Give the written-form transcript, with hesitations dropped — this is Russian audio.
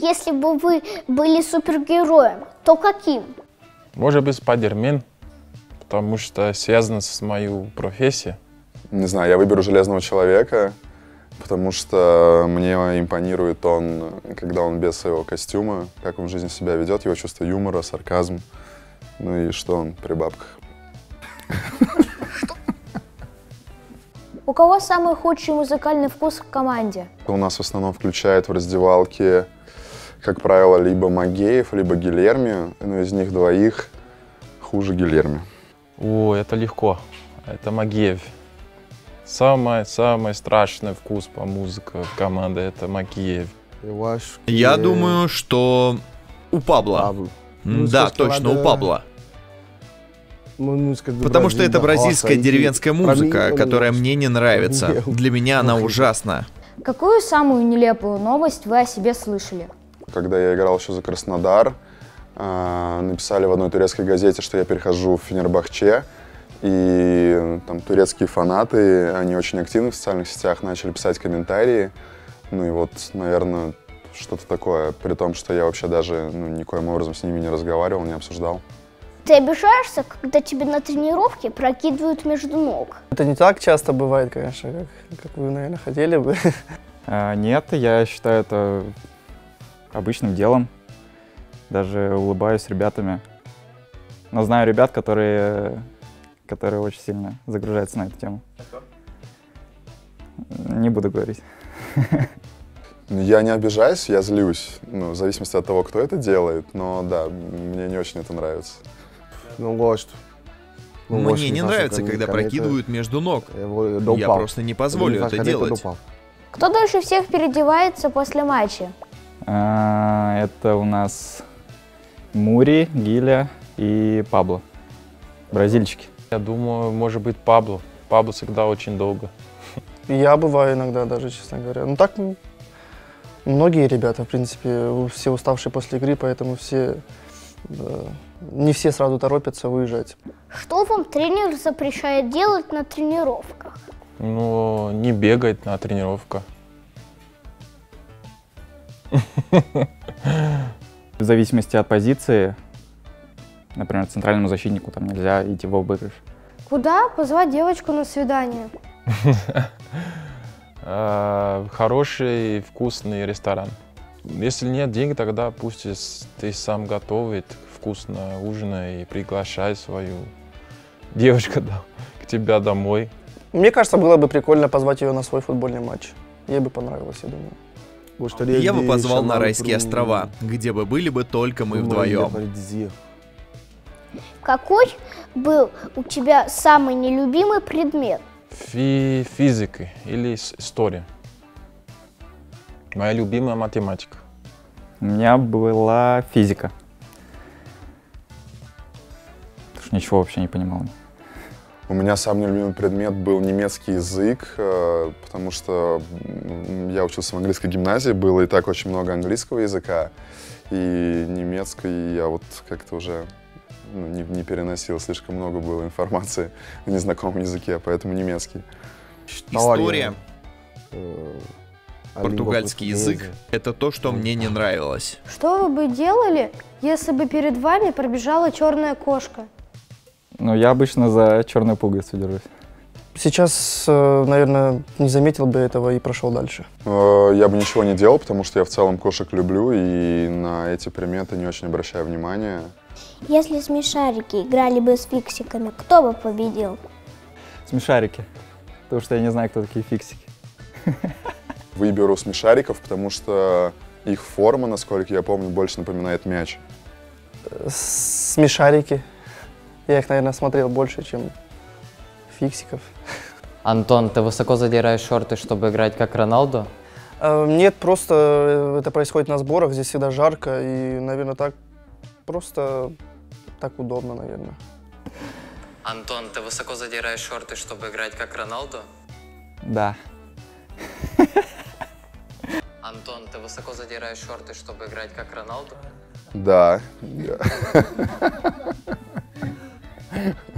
если бы вы были супергероем, то каким? Может быть, Спайдермен, потому что связано с моей профессией. Не знаю, я выберу Железного человека, потому что мне импонирует он, когда он без своего костюма, как он в жизни себя ведет, его чувство юмора, сарказм, ну и что он при бабках. У кого самый худший музыкальный вкус в команде? У нас в основном включает в раздевалке, как правило, либо Магеев, либо Гильерми, но из них двоих хуже Гильерми. О, это легко. Это Магеев. Самый страшный вкус по музыке в команде — это Магеев. Я думаю, что у Пабло. Да, точно, у Пабло. Потому что это бразильская деревенская музыка, которая мне не нравится. Для меня она ужасна. Какую самую нелепую новость вы о себе слышали? Когда я играл еще за Краснодар, написали в одной турецкой газете, что я перехожу в Фенербахче. И там турецкие фанаты, они очень активны в социальных сетях, начали писать комментарии. Ну и вот, наверное, что-то такое. При том, что я вообще даже никоим образом с ними не разговаривал, не обсуждал. Ты обижаешься, когда тебе на тренировке прокидывают между ног? Это не так часто бывает, конечно, как вы, наверное, хотели бы. Нет, я считаю это обычным делом. Даже улыбаюсь с ребятами. Но знаю ребят, которые очень сильно загружаются на эту тему. Не буду говорить. Я не обижаюсь, я злюсь. Ну, в зависимости от того, кто это делает. Но да, мне не очень это нравится. Мне не нравится, когда прокидывают между ног. Я просто не позволю это делать. Кто дольше всех переодевается после матча? Это у нас Мури, Гиля и Пабло. Бразильчики. Я думаю, может быть, Пабло. Пабло всегда очень долго. Я бываю иногда даже, честно говоря. Ну так, многие ребята, в принципе, все уставшие после игры, поэтому все, не все сразу торопятся выезжать. Что вам тренер запрещает делать на тренировках? Ну, не бегать на тренировках. В зависимости от позиции, например, центральному защитнику там нельзя идти в обыгрыш. Куда позвать девочку на свидание? Хороший, вкусный ресторан. Если нет денег, тогда пусть ты сам готовит, вкусно ужинай и приглашай свою девушку к тебе домой. Мне кажется, было бы прикольно позвать ее на свой футбольный матч. Ей бы понравилось, я думаю. Я бы позвал на Райские острова, где бы были бы только мы вдвоем. Какой был у тебя самый нелюбимый предмет? Физика или история. Моя любимая математика. У меня была физика. Потому что ничего вообще не понимал. У меня самый любимый предмет был немецкий язык, потому что я учился в английской гимназии, было и так очень много английского языка, и немецкий я вот как-то уже не переносил, слишком много было информации на незнакомом языке, поэтому немецкий. История, португальский язык — это то, что мне не нравилось. Что вы бы делали, если бы перед вами пробежала черная кошка? Ну, я обычно за черную пуговицу держусь. Сейчас, наверное, не заметил бы этого и прошел дальше. Я бы ничего не делал, потому что я в целом кошек люблю и на эти приметы не очень обращаю внимания. Если смешарики играли бы с фиксиками, кто бы победил? Смешарики. Потому что я не знаю, кто такие фиксики. Выберу смешариков, потому что их форма, насколько я помню, больше напоминает мяч. Смешарики. Я их, наверное, смотрел больше, чем фиксиков. Антон, ты высоко задираешь шорты, чтобы играть как Роналду? Нет, просто это происходит на сборах, здесь всегда жарко, и, наверное, так просто так удобно, наверное. Антон, ты высоко задираешь шорты, чтобы играть как Роналду? Да. Антон, ты высоко задираешь шорты, чтобы играть как Роналду? Да.